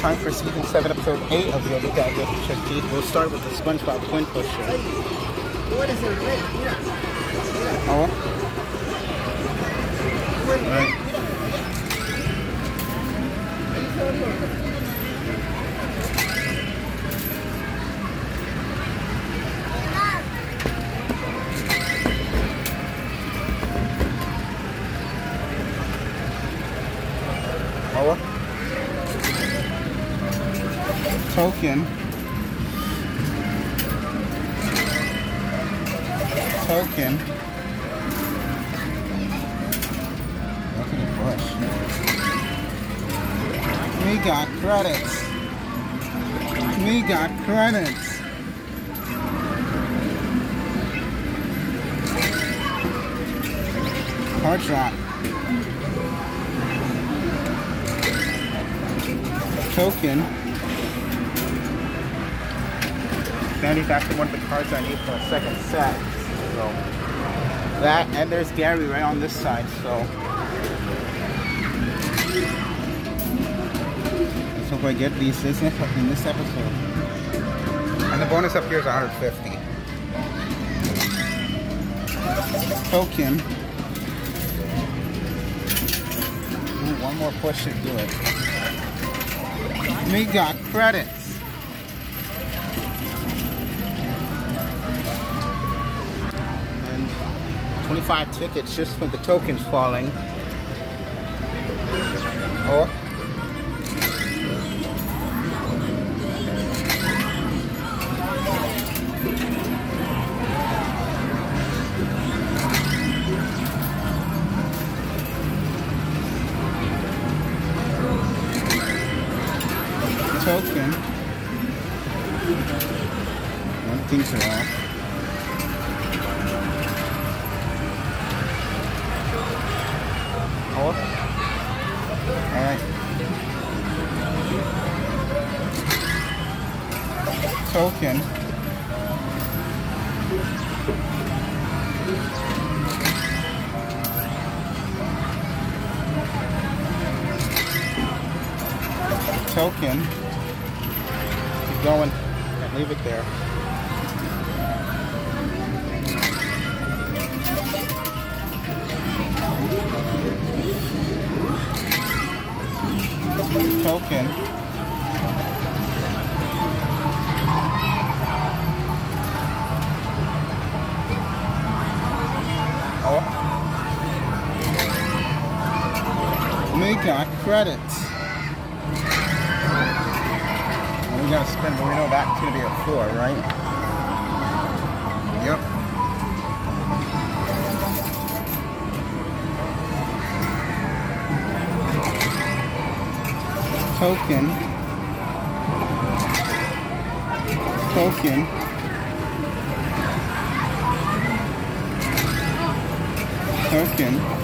time for season 7, episode 8 of Yodely Check Teeth. We'll start with the SpongeBob Twin Pusher. What is it? Here. Oh. Right. Oh. Token. Look at the bush. We got credits. Card shot. Token. Manufactured one of the cards I need for a second set. So that, and there's Gary right on this side. So let's hope I get these in this episode. And the bonus up here is 150. Token. Ooh, one more push should do it. We got credits. And 25 tickets just for the tokens falling. Oh. Token. One things are off. Oh. Alright. Token. Token. Going and leave it there. Token. Oh. We got credits. We gotta spin, but we know that's gonna be a 4, right? Yep. Token. Token.